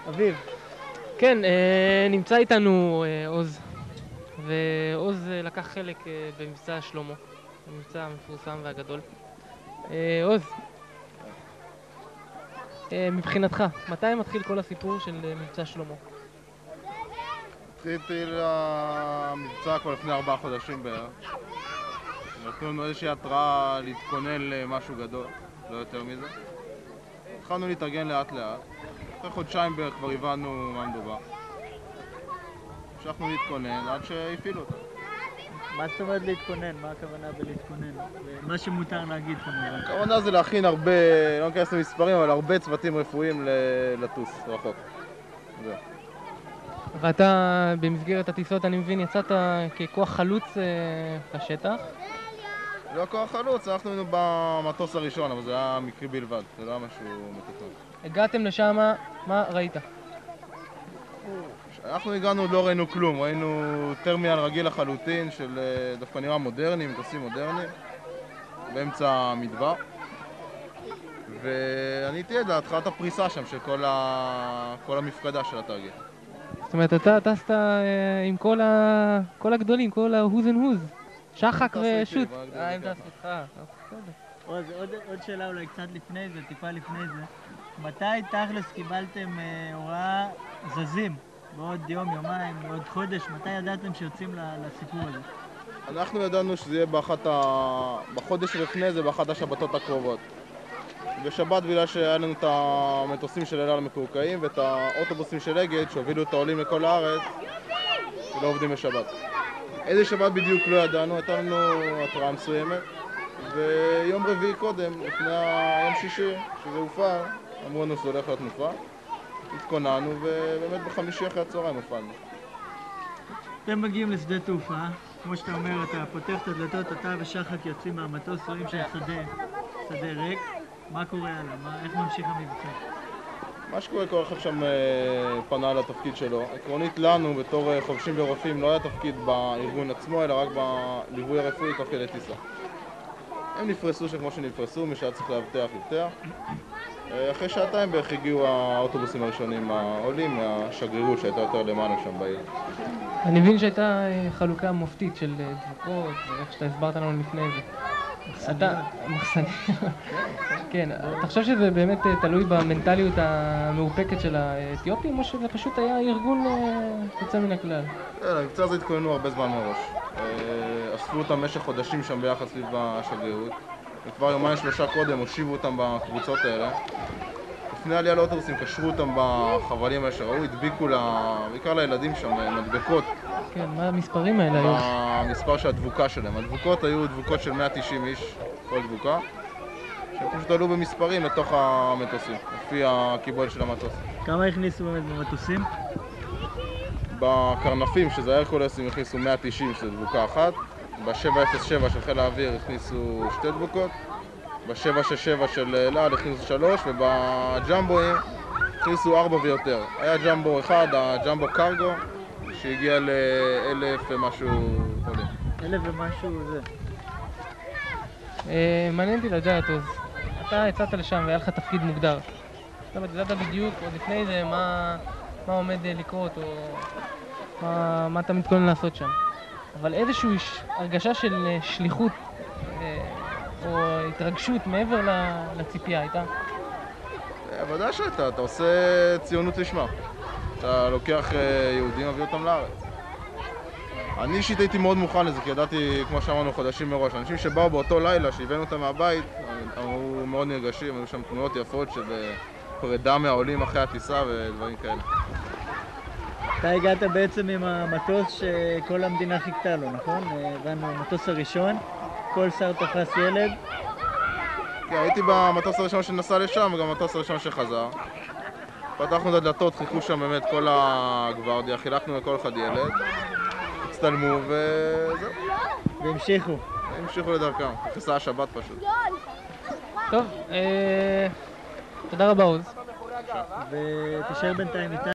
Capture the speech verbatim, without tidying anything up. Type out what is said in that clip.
אביב. כן, נמצא איתנו עוז, ועוז לקח חלק במבצע שלמה, המבצע המפורסם והגדול. עוז, מבחינתך, מתי מתחיל כל הסיפור של מבצע שלמה? התחילתי למבצע כבר לפני ארבעה חודשים בערך. נתנו לנו איזושהי התראה להתכונן למשהו גדול, לא יותר מזה. התחלנו להתארגן לאט לאט. אחרי חודשיים בערך כבר הבנו מה מדובר. המשכנו להתכונן עד שהפעילו אותה. מה זאת אומרת להתכונן? מה הכוונה בלהתכונן? מה שמותר להגיד כמובן. הכוונה זה להכין הרבה, לא ניכנס למספרים, אבל הרבה צוותים רפואיים לטוס רחוק. זהו. ואתה במסגרת הטיסות, אני מבין, יצאת ככוח חלוץ לשטח? לא כוח חלוץ, אנחנו היינו במטוס הראשון, אבל זה היה מקרי בלבד, זה לא היה משהו מתוכנן. הגעתם לשם, מה ראית? אנחנו הגענו, לא ראינו כלום, ראינו טרמיאל רגיל לחלוטין של דווקא נראה מודרני, מטוסים מודרניים, באמצע המדבר. ואני הייתי עד להתחלת הפריסה שם של כל, ה... כל המפקדה של התרגיל. זאת אומרת, אתה טסת עם כל, ה... כל הגדולים, כל ה-who's and who's, שחק ושוט. אה, הם טסו איתך, בסדר. עוד, עוד שאלה אולי קצת לפני זה, טיפה לפני זה. מתי תכלס קיבלתם אה, הוראה זזים? בעוד יום, יומיים, בעוד חודש, מתי ידעתם שיוצאים לסיפור הזה? אנחנו ידענו שזה יהיה באחת ה... בחודש לפני זה, באחת השבתות הקרובות. בשבת, בגלל שהיה לנו את המטוסים של אל על המקורקעים ואת האוטובוסים של אגד שהובילו את העולים לכל הארץ ולא עובדים בשבת. איזה שבת בדיוק לא ידענו, הייתה לנו התראה מסוימת, ויום רביעי קודם, לפני היום שישי, שזה הופעל, אמרו לנו שזה הולך להיות מופעל. התכוננו, ובאמת בחמישי אחרי הצהריים הופעלנו. אתם מגיעים לשדה תעופה, כמו שאתה אומר, אתה פותח את הדלתות, אתה ושחק יוצאים מהמטוס, רואים שהשדה שדה ריק. מה קורה הלאה? מה, איך ממשיך המבצע? מה שקורה, כל אחד שם פנה על התפקיד שלו. עקרונית לנו, בתור חובשים ורופאים, לא היה תפקיד בארגון עצמו, אלא רק בליווי הרפואי תוך כדי טיסה. הם נפרסו שכמו שנפרסו, מי שהיה צריך להבטח, יבטח. אחרי שעתיים בערך הגיעו האוטובוסים הראשונים העולים מהשגרירות שהייתה יותר למעלה שם בעיר. אני מבין שהייתה חלוקה מופתית של דבוקות, ואיך שאתה הסברת לנו לפני זה. אתה, מחסניות. כן, אתה חושב שזה באמת תלוי במנטליות המאופקת של האתיופים, או שזה פשוט היה ארגון יוצא מן הכלל? המבצע הזה התכוננו הרבה זמן מראש. אספו אותם במשך חודשים שם ביחד סביב השגרירות. וכבר יומיים שלושה קודם הושיבו אותם בקבוצות האלה. לפני עלייה לאוטובוסים קשרו אותם בחבלים האלה שראו, הדביקו בעיקר לילדים שם מדבקות. כן, מה המספרים האלה היו? המספר של הדבוקה שלהם. הדבוקות היו דבוקות של מאה ותשעים איש, כל דבוקה, שהם פשוט עלו במספרים לתוך המטוסים, לפי הקיבול של המטוס. כמה הכניסו באמת במטוסים? בקרנפים, שזה ההרקולסים, הכניסו מאה ותשעים, שזה דבוקה אחת. ב-שבע אפס שבע של חיל האוויר הכניסו שתי דבוקות. ב-שבע שש שבע של אל על הכניסו שלוש, ובג'מבואים הכניסו ארבע ויותר. היה ג'מבו אחד, הג'מבו קרגו, שהגיע לאלף ומשהו עולים. אלף ומשהו זה. מעניין אותי לדעת, עוז. אתה יצאת לשם והיה לך תפקיד מוגדר. זאת אומרת, ידעת בדיוק עוד לפני זה מה עומד לקרות, או מה אתה מתכונן לעשות שם. אבל איזושהי הרגשה של שליחות או התרגשות מעבר לציפייה הייתה? ודאי שהייתה, אתה עושה ציונות לשמה. אתה לוקח יהודים מביא אותם לארץ. אני אישית הייתי מאוד מוכן לזה, כי ידעתי, כמו שאמרנו, חודשים מראש. אנשים שבאו באותו לילה, שהבאנו אותם מהבית, היו מאוד נרגשים, היו שם תמונות יפות של פרידה מהעולים אחרי הטיסה ודברים כאלה. אתה הגעת בעצם עם המטוס שכל המדינה חיכתה לו, נכון? הבנו, המטוס הראשון, כל שר תפס ילד. כן, הייתי במטוס הראשון שנסע לשם וגם במטוס הראשון שחזר. פתחנו את הדלתות, חיכו שם באמת כל הגוורדיה, חילקנו לכל אחד ילד, הצטלמו וזהו. והמשיכו. המשיכו לדרכם, נכנסה השבת פשוט. טוב, תודה רבה עוז. ותישאר בינתיים איתנו.